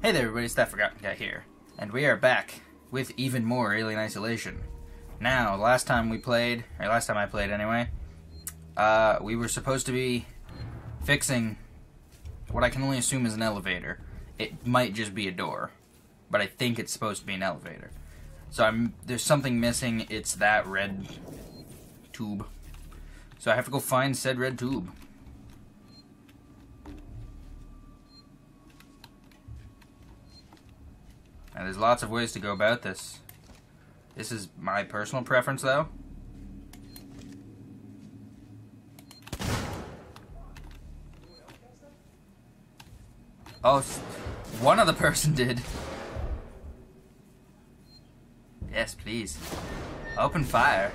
Hey there everybody, it's ThatForgottonGuy here, and we are back with even more Alien Isolation. Now, last time I played anyway, we were supposed to be fixing what I can only assume is an elevator. It might just be a door, but I think it's supposed to be an elevator. So there's something missing, it's that red tube. So I have to go find said red tube. Now, there's lots of ways to go about this. This is my personal preference, though. Oh, one other person did. Yes, please. Open fire.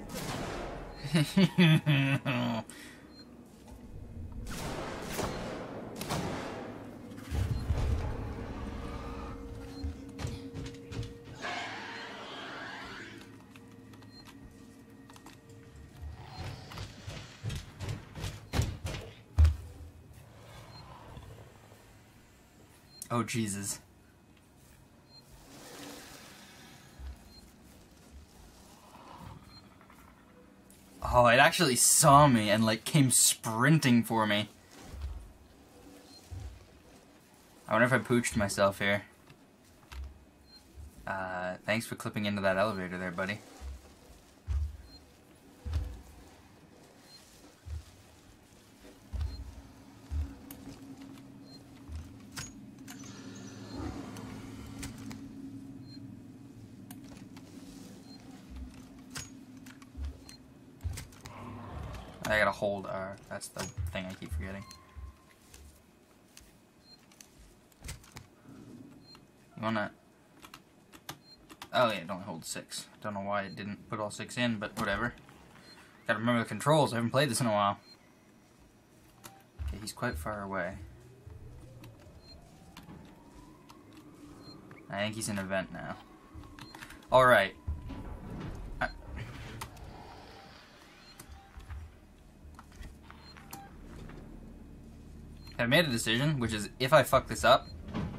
Oh, Jesus. Oh, it actually saw me and, like, came sprinting for me. I wonder if I pooched myself here. Thanks for clipping into that elevator there, buddy. I gotta hold R. That's the thing I keep forgetting. You wanna... Oh yeah, it only holds 6. Don't know why it didn't put all 6 in, but whatever. Gotta remember the controls. I haven't played this in a while. Okay, he's quite far away. I think he's in a vent now. Alright. I made a decision, which is if I fuck this up,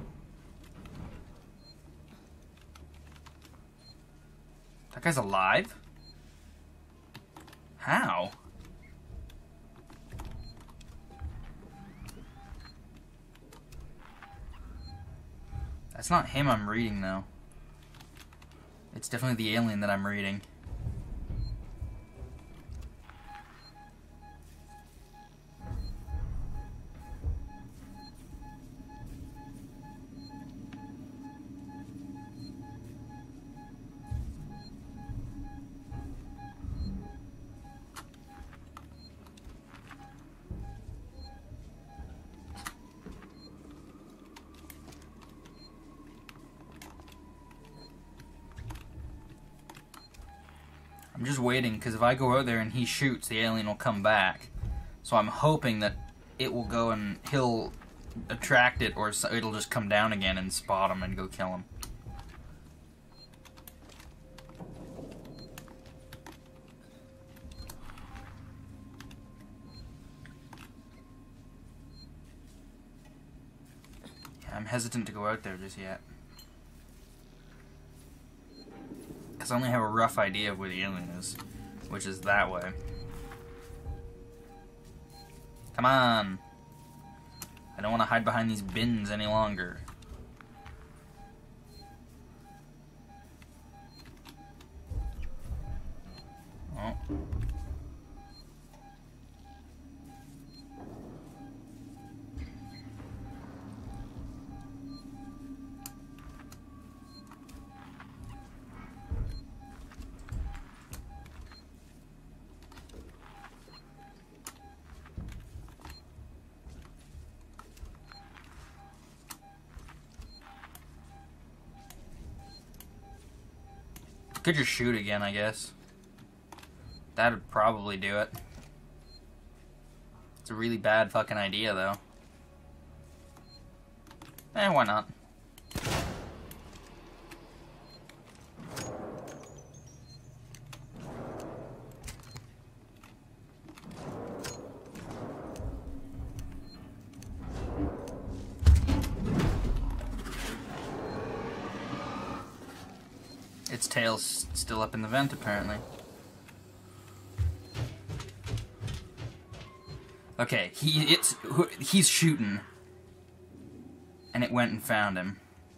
that guy's alive? How? That's not him I'm reading, though. It's definitely the alien that I'm reading. I'm just waiting, because if I go out there and he shoots, the alien will come back. So I'm hoping that it will go and he'll attract it, or it'll just come down again and spot him and go kill him. Yeah, I'm hesitant to go out there just yet. Because I only have a rough idea of where the alien is, which is that way. Come on! I don't want to hide behind these bins any longer. Oh. Could just shoot again, I guess. That'd probably do it. It's a really bad fucking idea, though. Why not? its tail's still up in the vent, apparently. Okay, he's shooting. And it went and found him.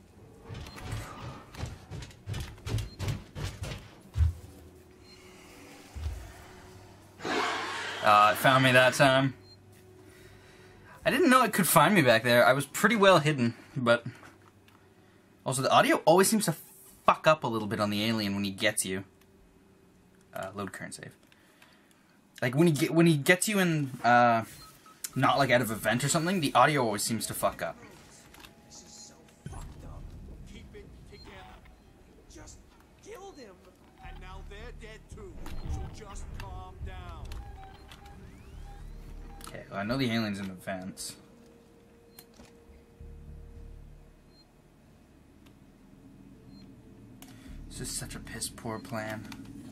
It found me that time. I didn't know it could find me back there. I was pretty well hidden, but... Also, the audio always seems to fuck up a little bit on the alien when he gets you. Load current save. Like, when he gets you in, not like out of a vent or something, the audio always seems to fuck up. This is so fucked up. Keep it together. Just killed him. And now they're dead too. So just calm down. Okay, well, I know the alien's in the vents. This is such a piss poor plan.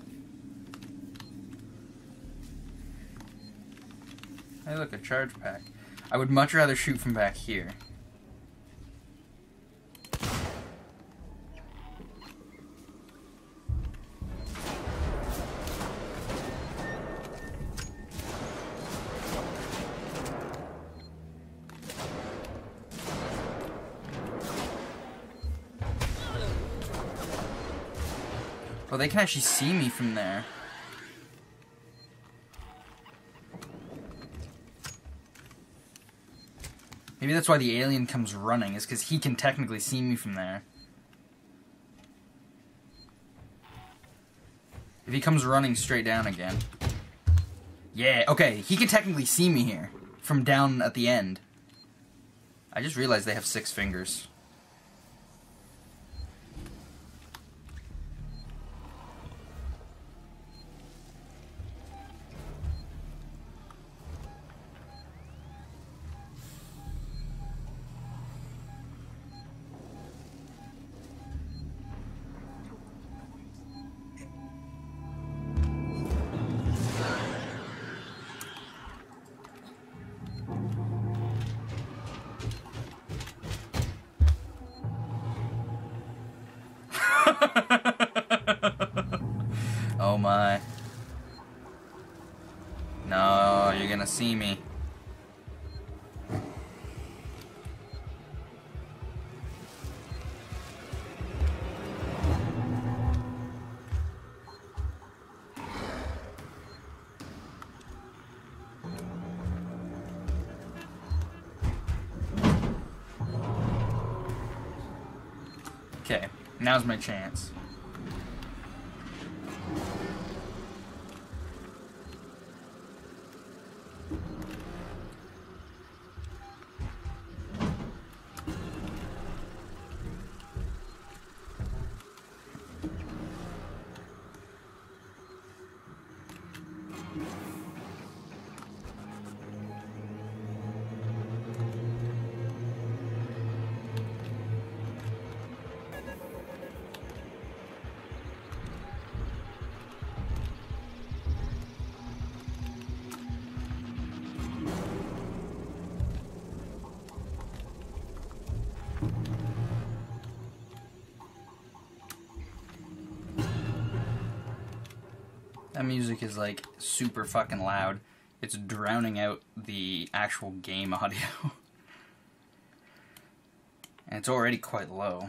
Hey look, a charge pack. I would much rather shoot from back here. Oh, they can actually see me from there. Maybe that's why the alien comes running, is because he can technically see me from there. If he comes running straight down again. Yeah, okay, he can technically see me here, from down at the end. I just realized they have 6 fingers. Oh my. No, you're gonna see me. Okay, now's my chance. That music is like super fucking loud. It's drowning out the actual game audio. And it's already quite low.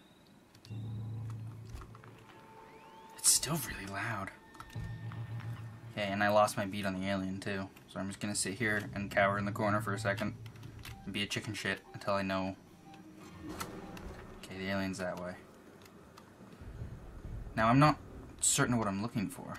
It's still really loud. Okay, and I lost my beat on the alien too. So I'm just gonna sit here and cower in the corner for a second and be a chicken shit until I know. Okay, the alien's that way. Now I'm not certain of what I'm looking for.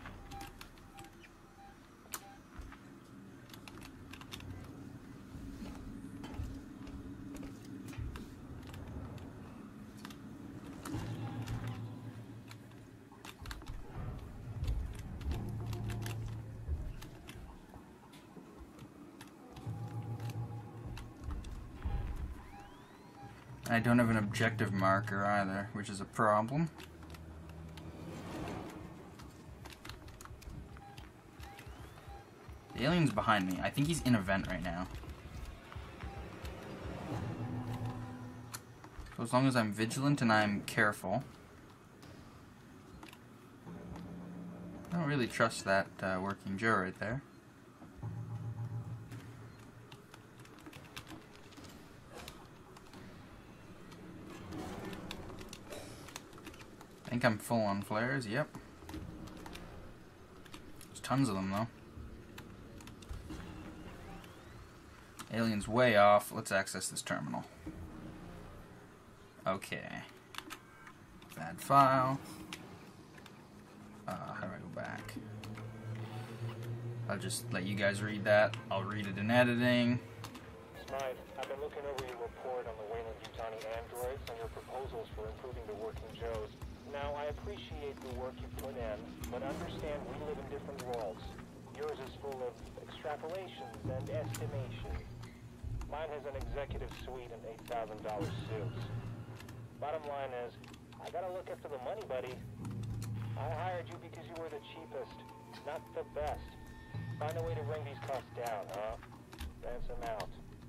I don't have an objective marker either, which is a problem. The alien's behind me. I think he's in a vent right now. So as long as I'm vigilant and I'm careful. really trust that working Joe right there. I think I'm full on flares, yep. There's tons of them though. Alien's way off. Let's access this terminal. Okay. Bad file. How do I go back? I'll just let you guys read that. I'll read it in editing. Smythe, I've been looking over your report on the Wayland-Yutani androids and your proposals for improving the working Joes. Now, I appreciate the work you put in, but understand we live in different worlds. Yours is full of extrapolations and estimations. Mine has an executive suite and $8,000 suits. Bottom line is, I gotta look after the money, buddy. I hired you because you were the cheapest, not the best. Find a way to bring these costs down, huh? Ransom out.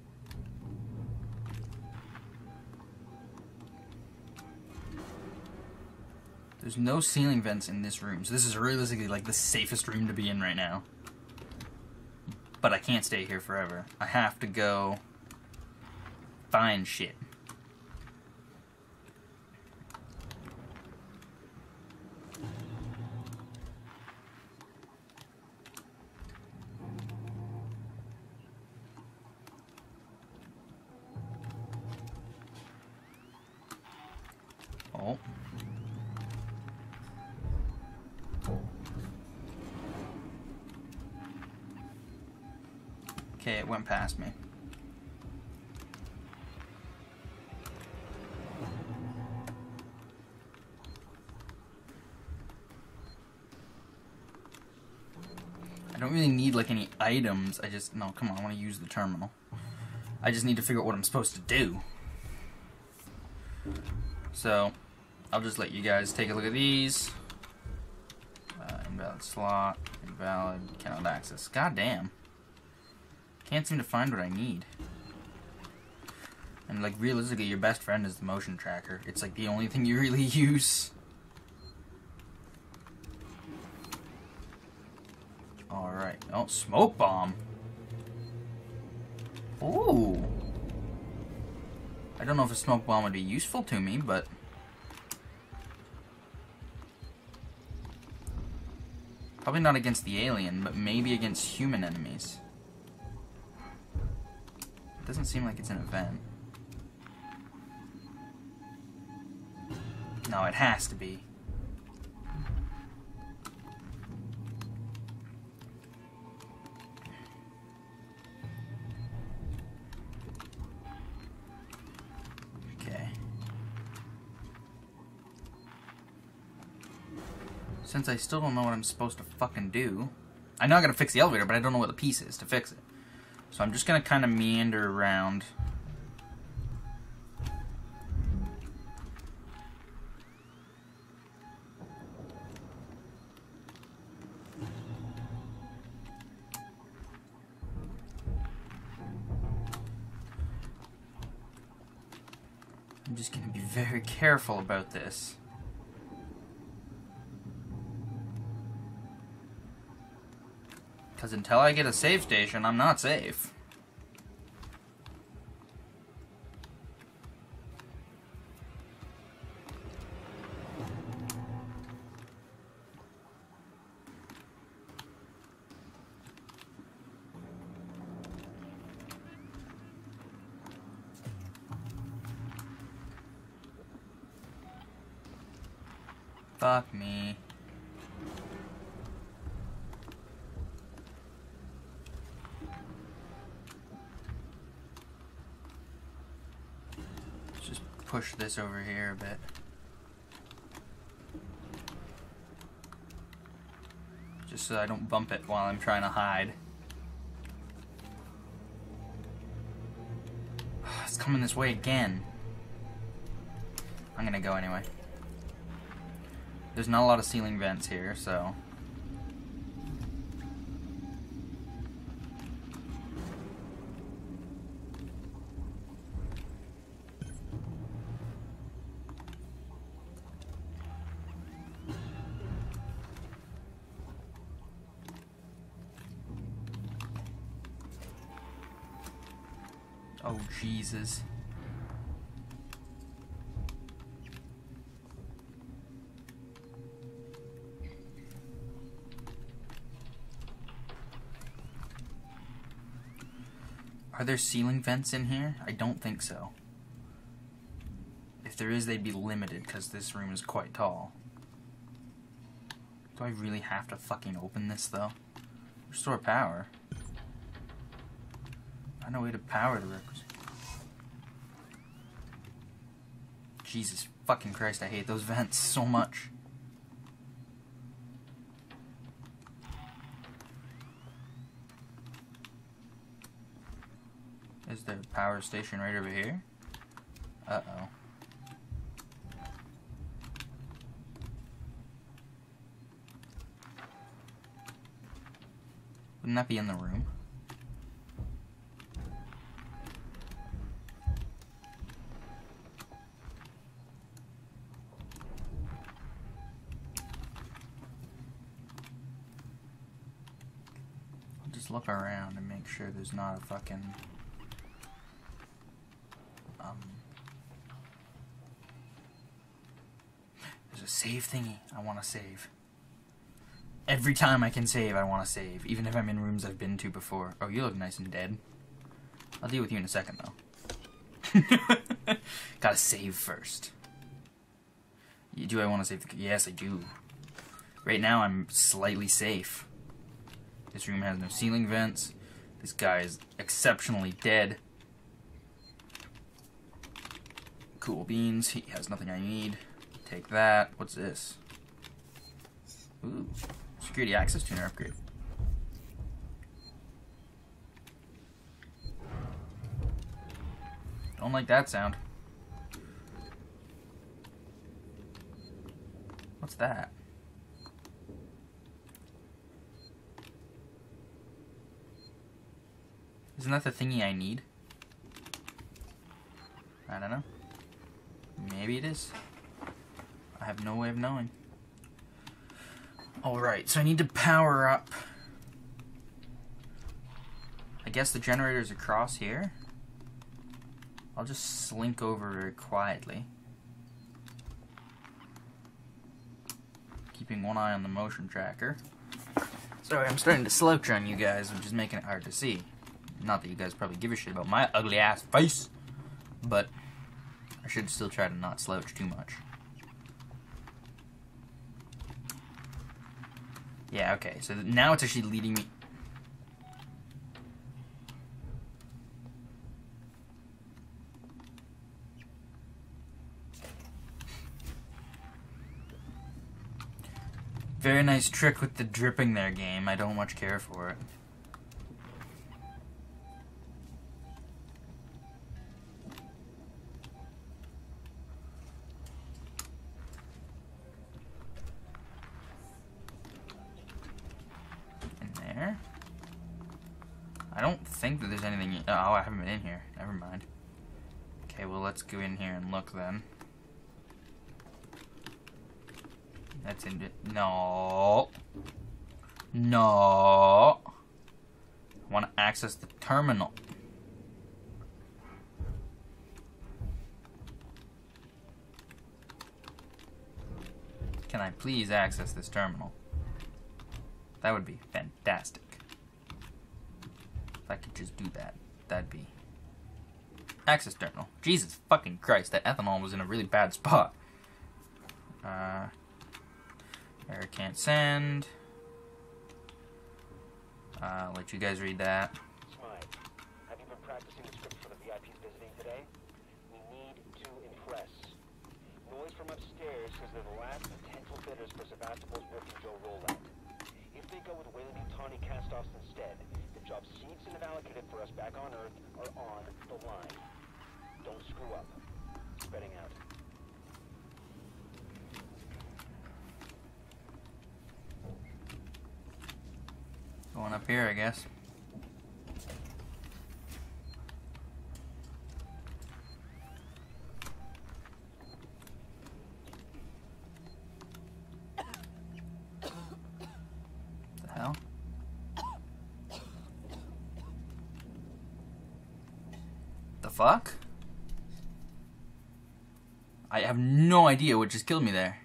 There's no ceiling vents in this room, so this is realistically like the safest room to be in right now. But I can't stay here forever. I have to go find shit. Oh. Okay, it went past me. I don't really need like any items. No, come on, I want to use the terminal. I just need to figure out what I'm supposed to do. So, I'll just let you guys take a look at these. Invalid slot, invalid, cannot access. God damn. Can't seem to find what I need. And like realistically, your best friend is the motion tracker. It's like the only thing you really use. Alright. Oh, smoke bomb. Ooh. I don't know if a smoke bomb would be useful to me, but probably not against the alien, but maybe against human enemies. It doesn't seem like it's an event. No, it has to be. Okay. Since I still don't know what I'm supposed to fucking do. I know I gotta fix the elevator, but I don't know what the piece is to fix it. So I'm just gonna kind of meander around. I'm just gonna be very careful about this. Because until I get a save station, I'm not safe. Fuck me. Let's just push this over here a bit. Just so I don't bump it while I'm trying to hide. It's coming this way again. I'm gonna go anyway. There's not a lot of ceiling vents here, so... Oh, Jesus. Are there ceiling vents in here? I don't think so. If there is, they'd be limited, because this room is quite tall. Do I really have to fucking open this, though? Restore power? I know a way to power the requisite. Jesus fucking Christ, I hate those vents so much. Is there a power station right over here? Uh-oh. Wouldn't that be in the room? I'll just look around and make sure there's not a fucking... There's a save thingy. I want to save. Every time I can save, I want to save. Even if I'm in rooms I've been to before. Oh, you look nice and dead. I'll deal with you in a second, though. Gotta save first. Do I want to save the... Yes, I do. Right now, I'm slightly safe. This room has no ceiling vents. This guy is exceptionally dead. Cool beans. He has nothing I need. Take that. What's this? Ooh. Security access tuner upgrade. Don't like that sound. What's that? Isn't that the thingy I need? I don't know. Maybe it is. I have no way of knowing. Alright, so I need to power up. I guess the generator's across here. I'll just slink over very quietly. Keeping one eye on the motion tracker. Sorry, I'm starting to slouch on you guys, which is making it hard to see. Not that you guys probably give a shit about my ugly ass face, but I should still try to not slouch too much. Yeah, okay, so now it's actually leading me... Very nice trick with the dripping there, game. I don't much care for it. I don't think that there's anything... Oh, I haven't been in here. Never mind. Okay, well, let's go in here and look then. That's in... No. No. I want to access the terminal. Can I please access this terminal? That would be fantastic. If I could just do that, that'd be... Access terminal. Jesus fucking Christ, that ethanol was in a really bad spot. Error can't send. I'll let you guys read that. Smite, have you been practicing the script for the VIPs visiting today? We need to impress. Noise from upstairs says they're the last potential bidders for Sevastopol's Working Joe rollout. If they go with Weyland-Yutani cast-offs instead, the jobs Seegson have allocated for us back on Earth are on the line. Don't screw up. Spreading out. Going up here, I guess. The hell? fuck? I have no idea what just killed me there.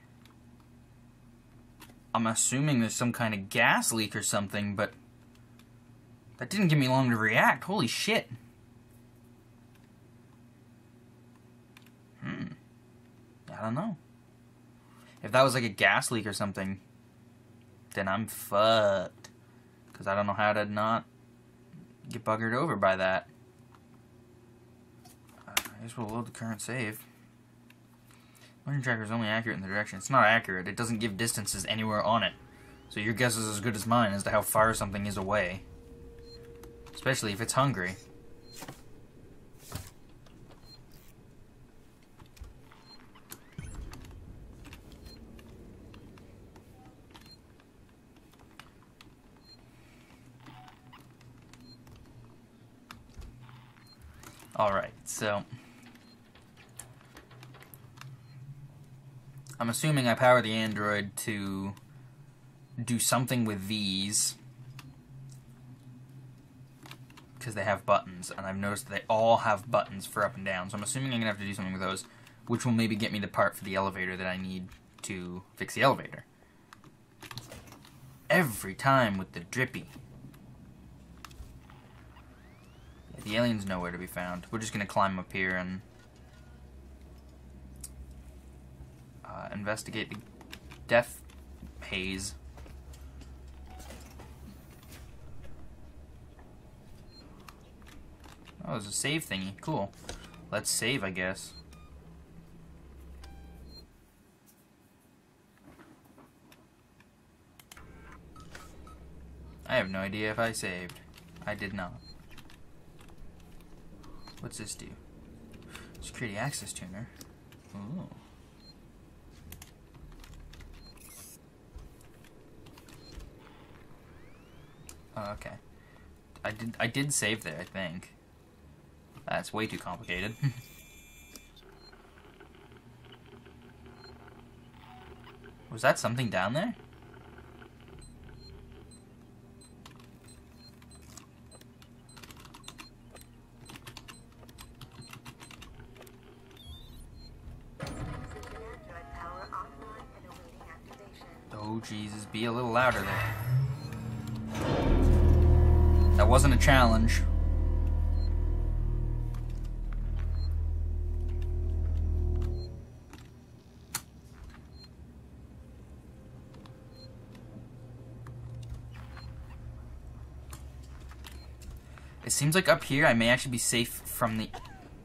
I'm assuming there's some kind of gas leak or something, but that didn't give me long to react. Holy shit. I don't know. If that was like a gas leak or something, then I'm fucked. Because I don't know how to not get buggered over by that. I guess we'll load the current save. Learning tracker is only accurate in the direction. It's not accurate. It doesn't give distances anywhere on it. So your guess is as good as mine as to how far something is away. Especially if it's hungry. Alright, so I'm assuming I power the android to do something with these because they have buttons, and I've noticed that they all have buttons for up and down, so I'm assuming I'm going to have to do something with those, which will maybe get me the part for the elevator that I need to fix the elevator. Every time with the drippy. The alien's nowhere to be found. We're just going to climb up here and investigate the death haze. Oh, there's a save thingy. Cool. Let's save, I guess. I have no idea if I saved. I did not. What's this do? Security access tuner. Ooh. Oh, okay. I did save there, I think. That's way too complicated. Was that something down there? Oh, Jesus, be a little louder there. That wasn't a challenge. It seems like up here I may actually be safe from the...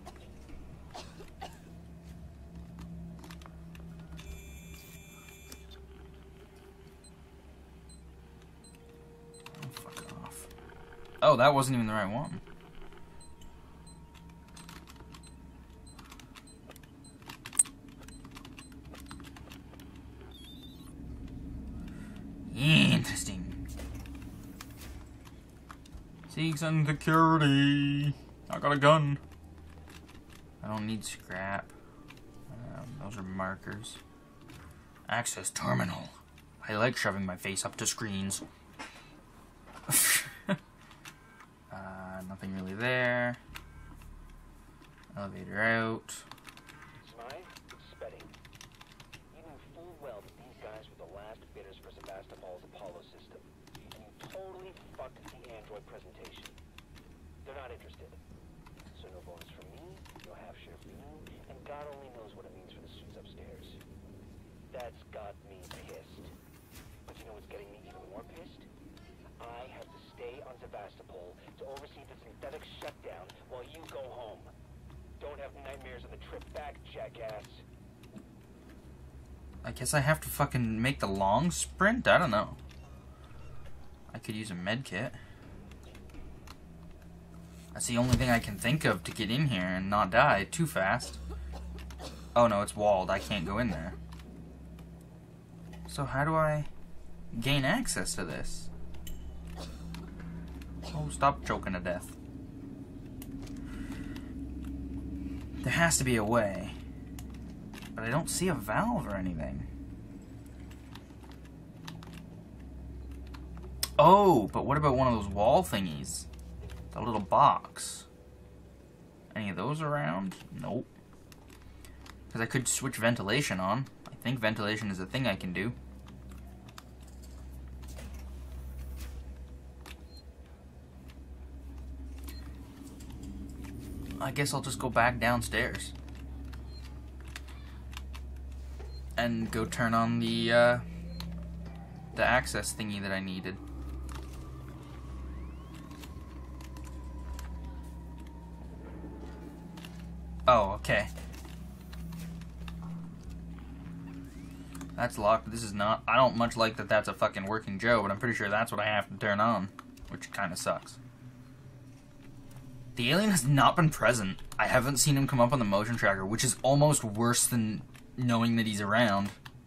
Oh, that wasn't even the right one. Interesting. Seeks and security. I got a gun. I don't need scrap. Those are markers. Access terminal. I like shoving my face up to screens. Nothing really there. Elevator out. Smythe, Spedding. You knew full well that these guys were the last bidders for Sebastopol's Apollo system. And you totally fucked the android presentation. They're not interested. So no bonus for me, no half share for you, and God only knows what it means for the suits upstairs. That's got me pissed. But you know what's getting me even more pissed? I have to stay on Sebastopol to oversee the synthetic shutdown while you go home. Don't have nightmares on the trip back, jackass. I guess I have to fucking make the long sprint? I don't know. I could use a med kit. That's the only thing I can think of to get in here and not die too fast. Oh no, it's walled. I can't go in there. So how do I gain access to this? Oh, stop choking to death. There has to be a way. But I don't see a valve or anything. Oh, but what about one of those wall thingies? The little box. Any of those around? Nope. Because I could switch ventilation on. I think ventilation is a thing I can do. I guess I'll just go back downstairs. And go turn on the access thingy that I needed. Oh, okay. That's locked. This is not... I don't much like that that's a fucking working Joe, but I'm pretty sure that's what I have to turn on. Which kind of sucks. The alien has not been present. I haven't seen him come up on the motion tracker, which is almost worse than knowing that he's around.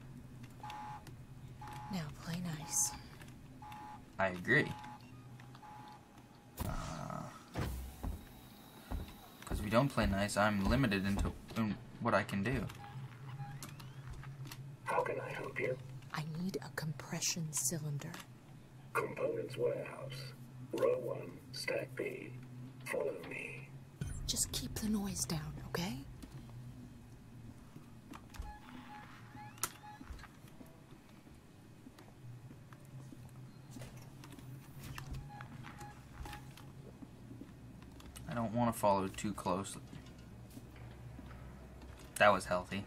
Now play nice. I agree. Because if we don't play nice, I'm limited in what I can do. How can I help you? I need a compression cylinder. Components warehouse. Row 1, stack B. Follow me. Just keep the noise down, okay? I don't want to follow too closely. That was healthy.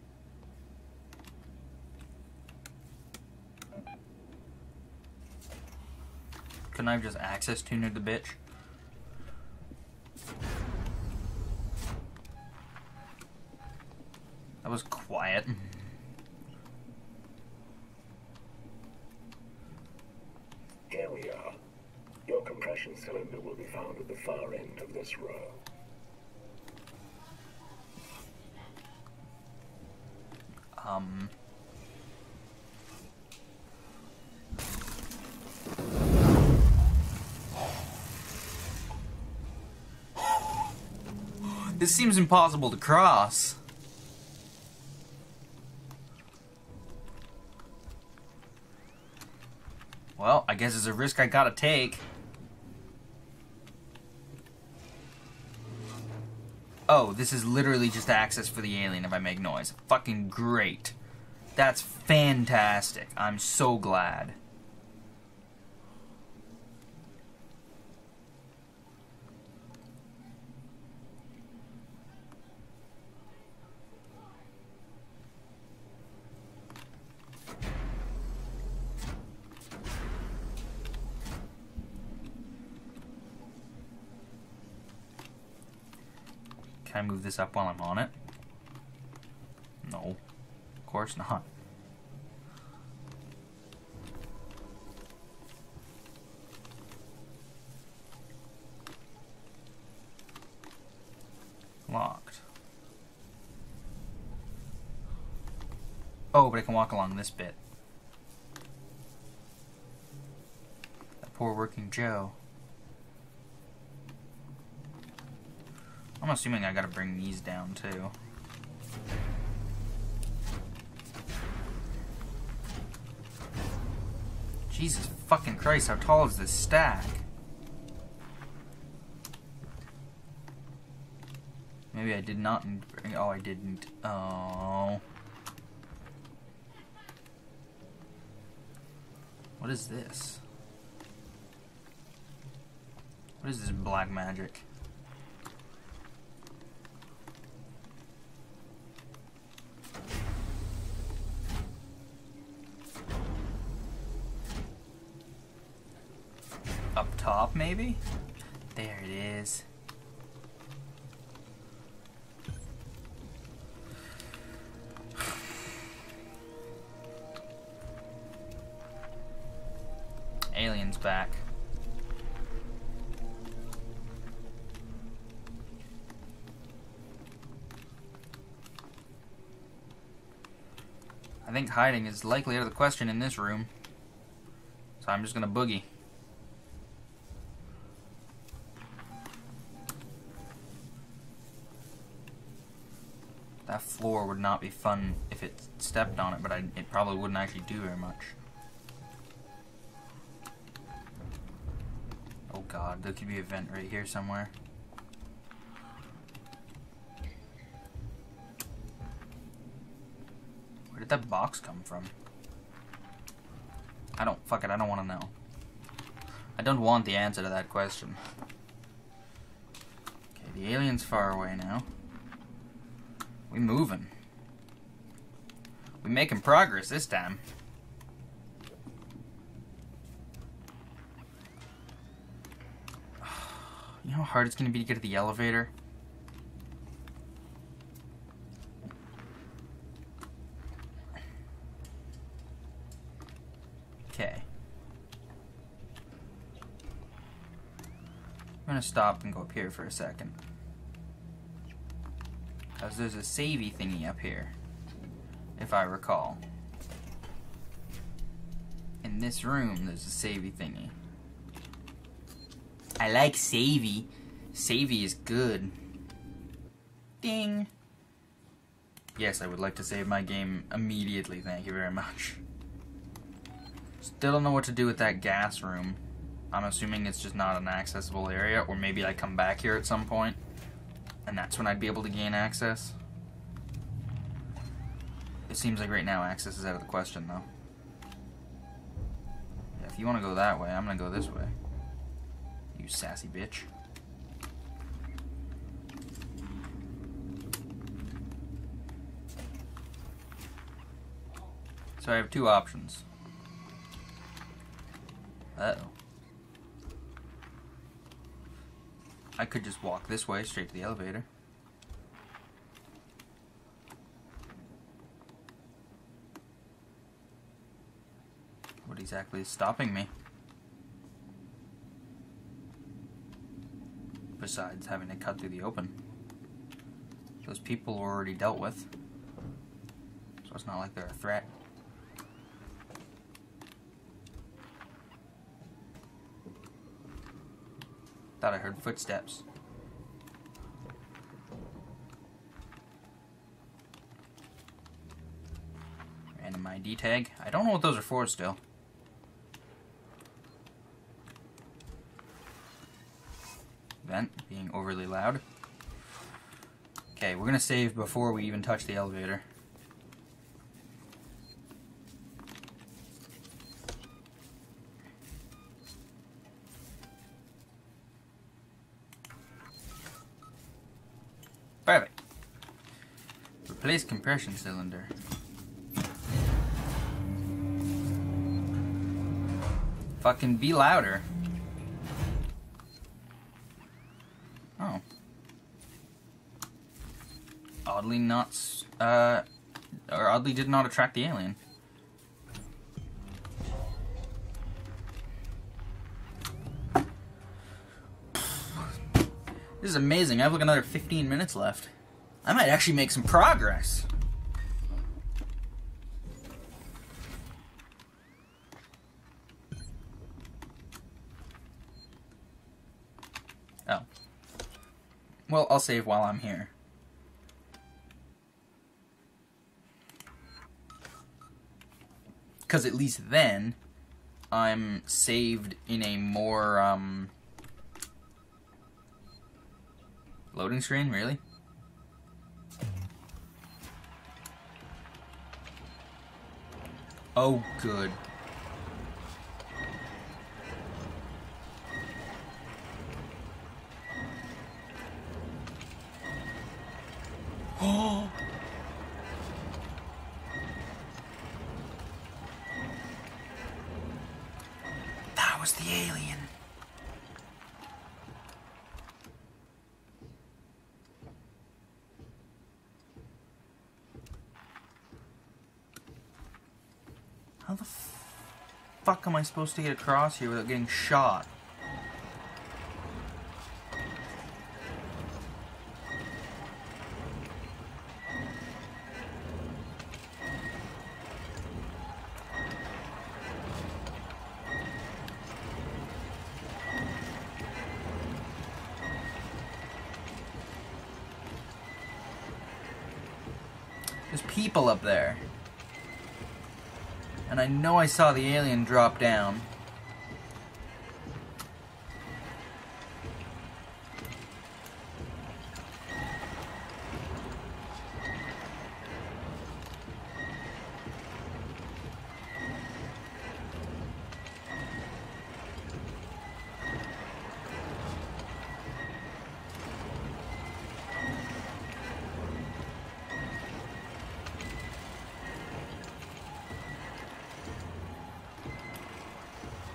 Couldn't I have just access tuned the bitch? That was quiet. Here we are. Your compression cylinder will be found at the far end of this row. This seems impossible to cross. Well, I guess it's a risk I gotta take. Oh, this is literally just access for the alien if I make noise. Fucking great. That's fantastic. I'm so glad. Can I move this up while I'm on it? No. Of course not. Locked. Oh, but I can walk along this bit. That poor working Joe. I'm assuming I gotta bring these down too. Jesus fucking Christ, how tall is this stack? Maybe I did not bring... Oh, I didn't. Oh. What is this? What is this black magic? Up top, maybe? There it is. Alien's back. I think hiding is likely out of the question in this room. So I'm just gonna boogie. That floor would not be fun if it stepped on it, but it probably wouldn't actually do very much. Oh god, there could be a vent right here somewhere. that box come from? I don't want to know. I don't want the answer to that question. Okay, the alien's far away now. We moving. We making progress this time. You know how hard it's going to be to get to the elevator? Okay. I'm going to stop and go up here for a second. Because there's a savey thingy up here, if I recall. In this room, there's a savey thingy. I like savey. Savey is good. Ding. Yes, I would like to save my game immediately, thank you very much. Still don't know what to do with that gas room. I'm assuming it's just not an accessible area, or maybe I come back here at some point, and that's when I'd be able to gain access. It seems like right now access is out of the question, though. Yeah, if you want to go that way, I'm going to go this way. You sassy bitch. So I have two options. Uh-oh. I could just walk this way straight to the elevator. What exactly is stopping me? Besides having to cut through the open. Those people were already dealt with. So it's not like they're a threat. Thought I heard footsteps. Random ID tag. I don't know what those are for still. Vent being overly loud. Okay, we're gonna save before we even touch the elevator. Perfect. Replace compression cylinder. Fucking be louder. Oh. Oddly not, or oddly did not attract the alien. This is amazing. I have like another 15 minutes left. I might actually make some progress. Oh. Well, I'll save while I'm here. Because at least then, I'm saved in a more, loading screen, really? Oh, good. Oh! That was the alien. How the fuck am I supposed to get across here without getting shot? There's people up there. And I know I saw the alien drop down.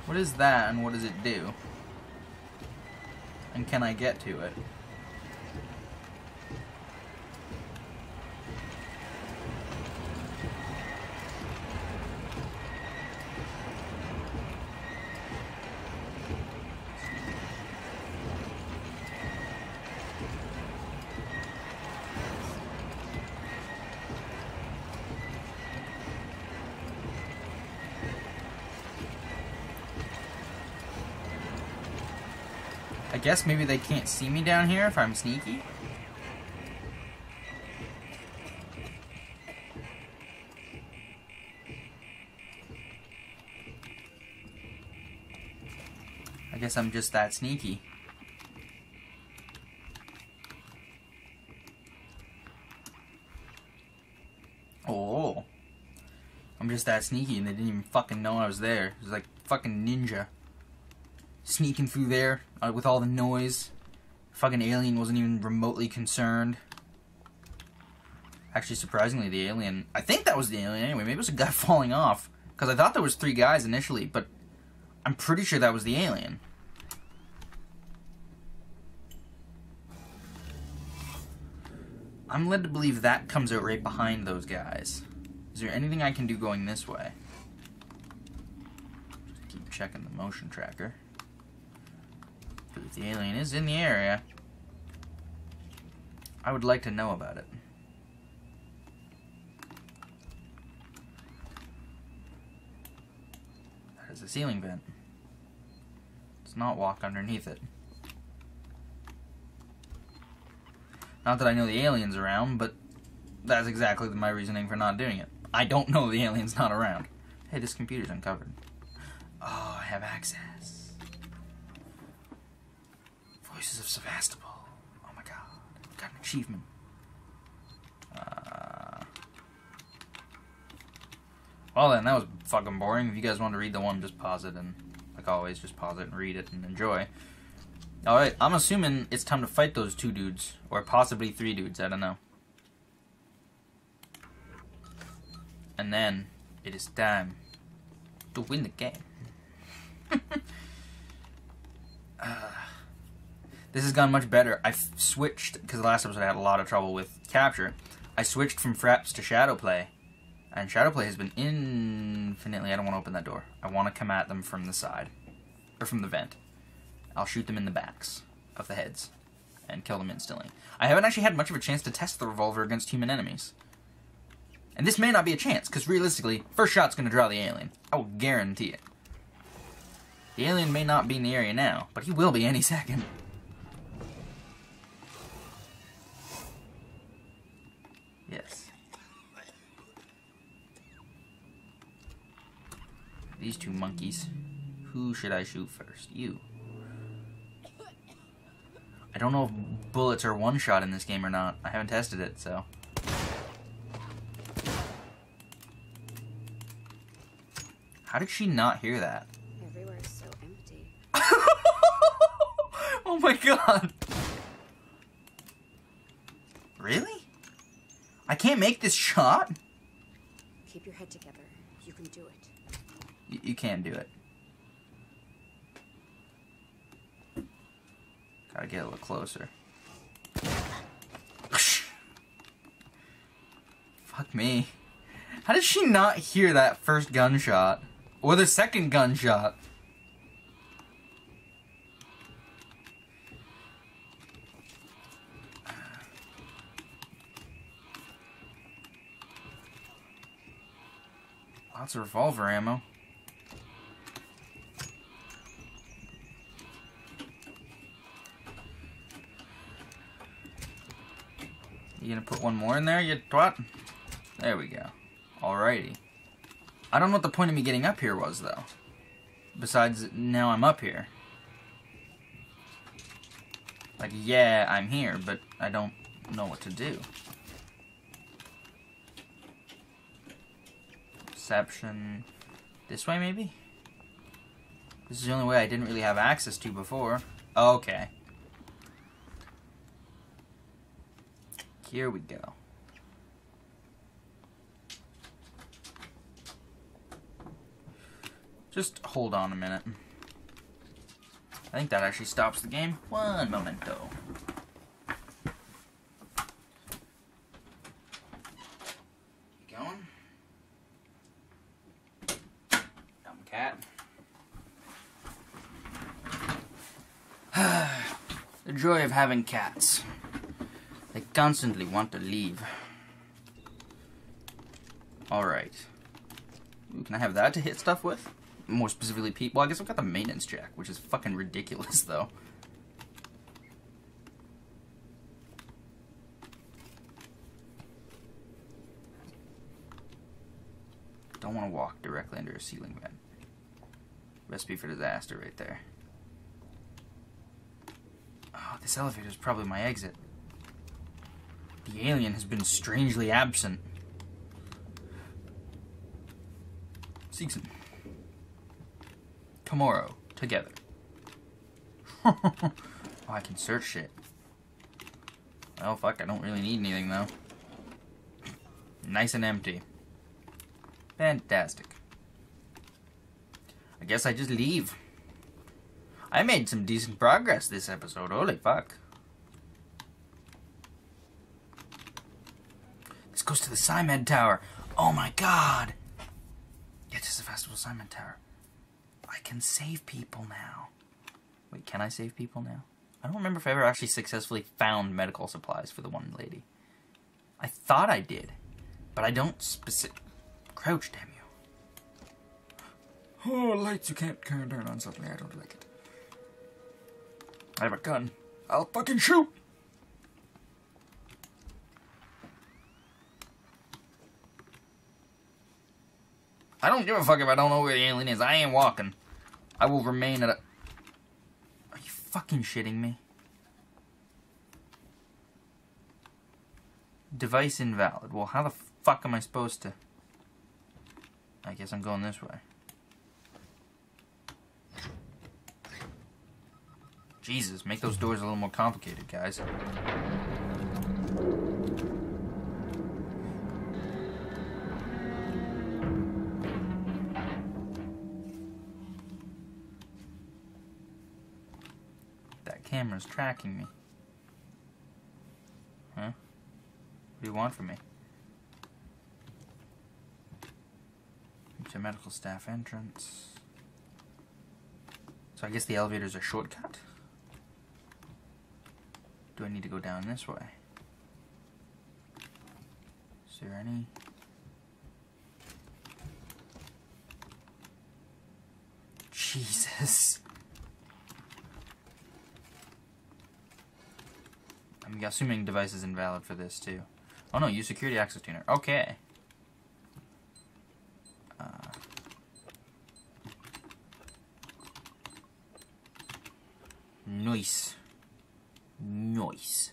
What is that, and what does it do? And can I get to it? I guess maybe they can't see me down here if I'm sneaky. I guess I'm just that sneaky. Oh. I'm just that sneaky and they didn't even fucking know I was there. It was like fucking ninja. Sneaking through there with all the noise. Fucking alien wasn't even remotely concerned. Actually, surprisingly, the alien... I think that was the alien anyway. Maybe it was a guy falling off. Because I thought there was 3 guys initially, but I'm pretty sure that was the alien. I'm led to believe that comes out right behind those guys. Is there anything I can do going this way? Just keep checking the motion tracker. If the alien is in the area, I would like to know about it. That is a ceiling vent. Let's not walk underneath it. Not that I know the alien's around, but that's exactly my reasoning for not doing it. I don't know the alien's not around. Hey, this computer's uncovered. Oh, I have access. Voices of Sevastopol. Oh my god. Got an achievement. Well then, that was fucking boring. If you guys want to read the one, just pause it and, like always, just pause it and read it and enjoy. Alright, I'm assuming it's time to fight those 2 dudes. Or possibly 3 dudes, I don't know. And then, it is time to win the game. This has gone much better. I've switched, because the last episode I had a lot of trouble with capture. I switched from fraps to shadowplay. And shadowplay has been infinitely... I don't want to open that door. I want to come at them from the side. Or from the vent. I'll shoot them in the backs of the heads. And kill them instantly. I haven't actually had much of a chance to test the revolver against human enemies. And this may not be a chance, because realistically, first shot's going to draw the alien. I will guarantee it. The alien may not be in the area now, but he will be any second. Yes. These 2 monkeys. Who should I shoot first? You. I don't know if bullets are one-shot in this game or not. I haven't tested it, so... How did she not hear that? Everywhere is so empty. Oh my god! Really? I can't make this shot? Keep your head together. You can do it. You can do it. Gotta get a little closer. Fuck me. How did she not hear that first gunshot? Or the second gunshot? Lots of revolver ammo. You gonna put one more in there, you twat? There we go. Alrighty. I don't know what the point of me getting up here was, though. Besides, now I'm up here. Like, yeah, I'm here, but I don't know what to do. Perception. This way, maybe? This is the only way I didn't really have access to before. Okay. Here we go. Just hold on a minute. I think that actually stops the game. One momento. Keep going. Dumb cat. The joy of having cats. They constantly want to leave. Alright. Can I have that to hit stuff with? More specifically people. I guess I've got the maintenance jack, which is fucking ridiculous though. Don't want to walk directly under a ceiling vent. Recipe for disaster right there. Oh, this elevator is probably my exit. The alien has been strangely absent. Seegson. Tomorrow. Together. Oh, I can search shit. Well, fuck, I don't really need anything, though. Nice and empty. Fantastic. I guess I just leave. I made some decent progress this episode. Holy fuck. This goes to the Symed Tower. Oh my god. Get to the Festival Symed Tower. I can save people now. Wait, can I save people now? I don't remember if I ever actually successfully found medical supplies for the one lady. I thought I did, but I don't Crouch, damn you. Oh, lights you can't turn on something. I don't like it. I have a gun. I'll fucking shoot! I don't give a fuck if I don't know where the alien is. I ain't walking. I will remain at a... Are you fucking shitting me? Device invalid. Well, how the fuck am I supposed to... I guess I'm going this way. Jesus, make those doors a little more complicated, guys. That camera's tracking me. Huh? What do you want from me? To medical staff entrance. So I guess the elevator's a shortcut? Do I need to go down this way? Is there any... Jesus. I'm assuming device is invalid for this too. Oh no, use security access tuner. Okay. Nice. Nice.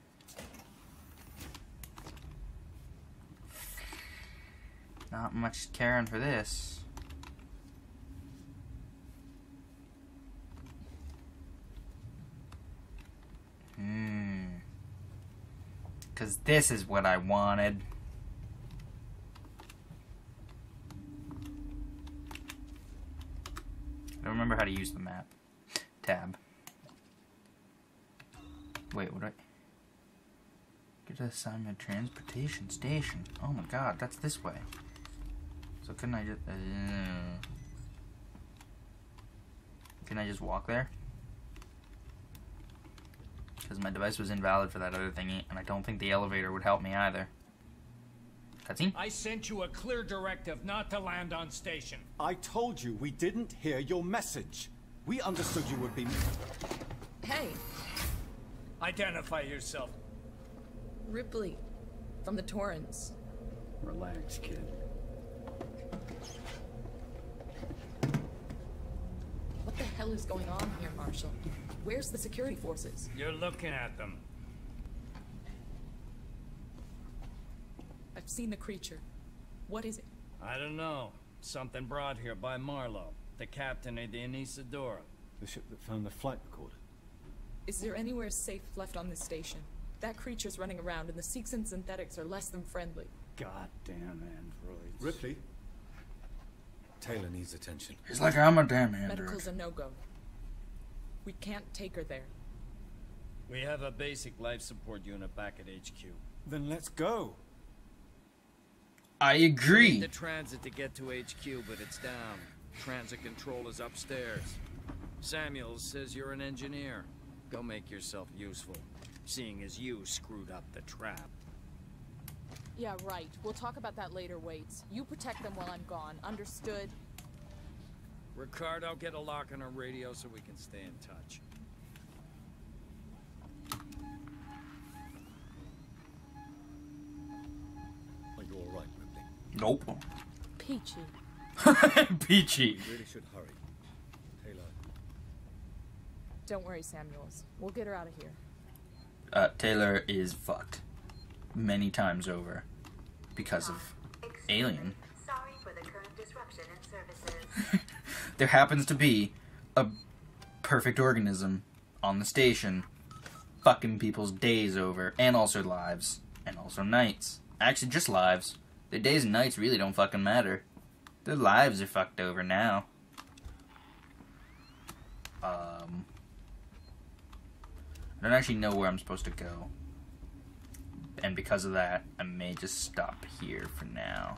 Not much caring for this. Because this is what I wanted. I don't remember how to use the map. Tab. Wait, what do I... Get to the Symed transportation station. Oh my god, that's this way. So couldn't I just... Can I just walk there? Because my device was invalid for that other thingy, and I don't think the elevator would help me either. Cutscene? I sent you a clear directive not to land on station. I told you we didn't hear your message. We understood you would be... Hey, Identify yourself. Ripley, from the Torrens. Relax, kid. What the hell is going on here, Marshal? Where's the security forces? You're looking at them. I've seen the creature. What is it? I don't know. Something brought here by Marlowe, the captain of the Anisadora. The ship that found the flight recorder. Is there anywhere safe left on this station? That creature's running around and the Seegson synthetics are less than friendly. Goddamn androids. Ripley? Taylor needs attention. He's like, I'm a damn android. Medical's a no-go. We can't take her there. We have a basic life support unit back at HQ. Then let's go. I We agree. need the transit to get to HQ, but it's down. Transit control is upstairs. Samuels says you're an engineer. Go make yourself useful, seeing as you screwed up the trap. Yeah, right. We'll talk about that later, Waits. You protect them while I'm gone. Understood? Ricardo, get a lock on our radio so we can stay in touch. Are you all right, Ripley? Nope. Peachy. Peachy. We really should hurry. Taylor. Don't worry, Samuels. We'll get her out of here. Taylor is fucked. Many times over. Because of Alien. Sorry for the current disruption in services. There happens to be a perfect organism on the station fucking people's days over, and also lives, and also nights. Actually, just lives. Their days and nights really don't fucking matter. Their lives are fucked over now. I don't actually know where I'm supposed to go. And because of that, I may just stop here for now.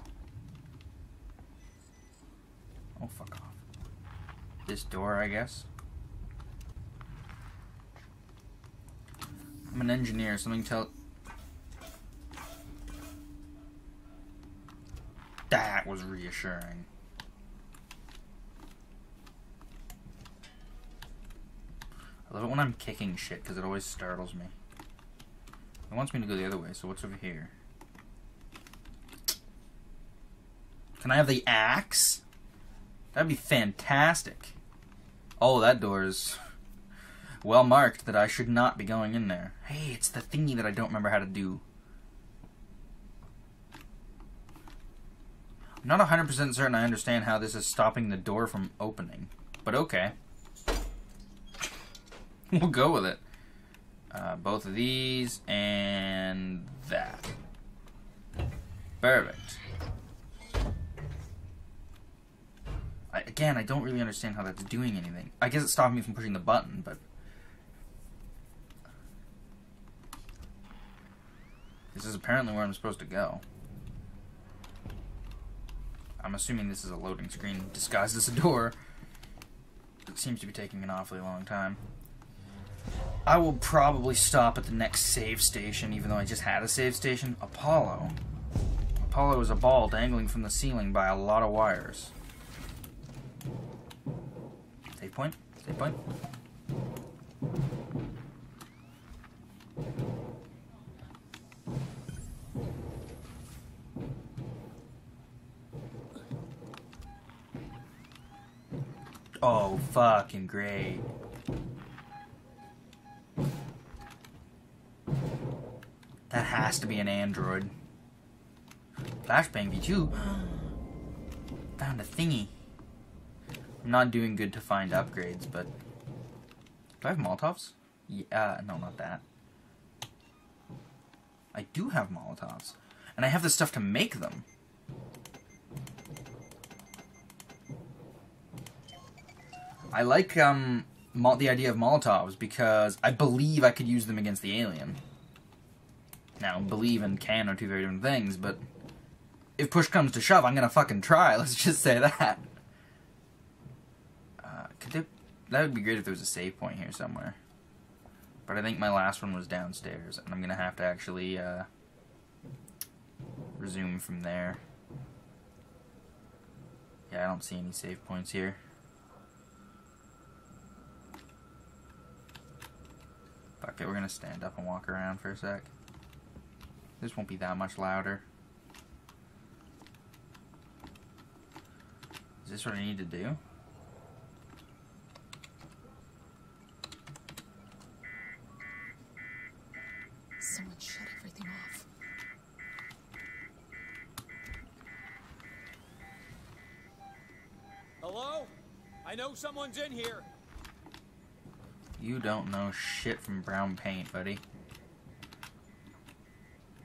Oh, fuck off. This door, I guess. I'm an engineer, something tell... That was reassuring. I love it when I'm kicking shit, because it always startles me. It wants me to go the other way, so what's over here? Can I have the axe? That'd be fantastic. Oh, that door is well marked that I should not be going in there. Hey, it's the thingy that I don't remember how to do. I'm not 100% certain I understand how this is stopping the door from opening. But okay. We'll go with it. Both of these and that. Perfect. Again, I don't really understand how that's doing anything. I guess it's stopping me from pushing the button, but... This is apparently where I'm supposed to go. I'm assuming this is a loading screen disguised as a door. It seems to be taking an awfully long time. I will probably stop at the next save station, even though I just had a save station. Apollo. Apollo is a ball dangling from the ceiling by a lot of wires. Save point? Save point? Oh, fucking great. That has to be an android. Flashbang V2. Found a thingy. I'm not doing good to find upgrades, but... Do I have Molotovs? Yeah, no, not that. I do have Molotovs. And I have the stuff to make them. I like the idea of Molotovs because I believe I could use them against the alien. Now, believe and can are two very different things, but if push comes to shove, I'm gonna fucking try. Let's just say that. That would be great if there was a save point here somewhere. But I think my last one was downstairs, and I'm gonna have to actually resume from there. Yeah, I don't see any save points here. Fuck it, we're gonna stand up and walk around for a sec. This won't be that much louder. Is this what I need to do? Someone shut everything off. Hello? I know someone's in here. You don't know shit from brown paint, buddy.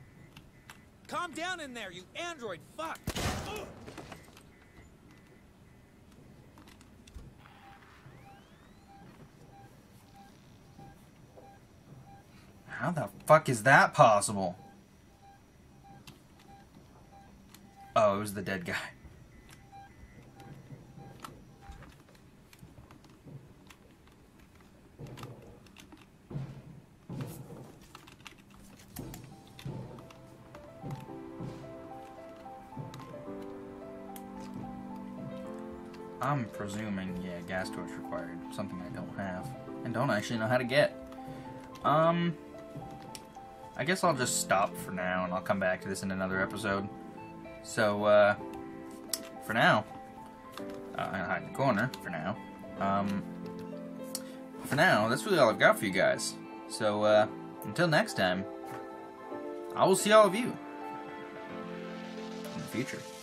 Calm down in there, you android fuck! Ugh. How the fuck is that possible? Oh, it was the dead guy. I'm presuming, yeah, gas torch required. Something I don't have. And don't actually know how to get. I guess I'll just stop for now, and I'll come back to this in another episode. So, for now, I'll hide in the corner, for now. For now, that's really all I've got for you guys. So, until next time, I will see all of you in the future.